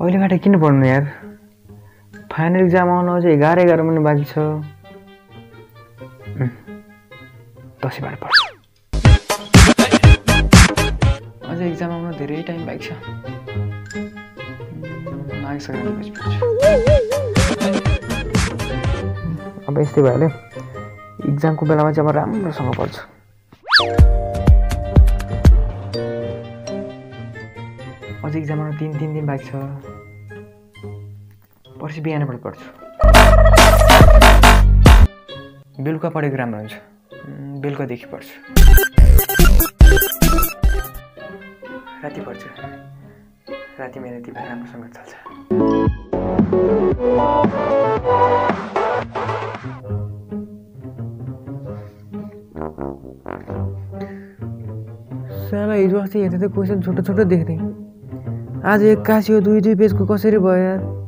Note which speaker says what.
Speaker 1: अहिलेबाट किन पढ्नु यार? फाइनल एक्जाम आउन अझै 11 महिना बाँकी छ। दसैँबाट पढ्छु। अझै एक्जाम आउन धेरै टाइम बाँकी छ। माघ सङ्क्रान्तिपछि पढ्छु। अब यस्तै भइहाल्यो। एक्जामको बेलामा चाहिँ अब राम्रोसँग पढ्छु। अझै एक्जाम आउन 3 दिन बाँकी छ। पर्सि बिहानबाट पढ्छु। बेलुका पढेको राम्रो हुन्छ। बेलुकादेखि पढ्छु। राति पढ्छु। राति मेरो दिमाग राम्रोसँग चल्छ। साला हिजो अस्ति हेर्दा त क्वेसन छोटो छोटो देख्थेँ। आज एक्कासी यो 2 पेजको कसरी भयो यार?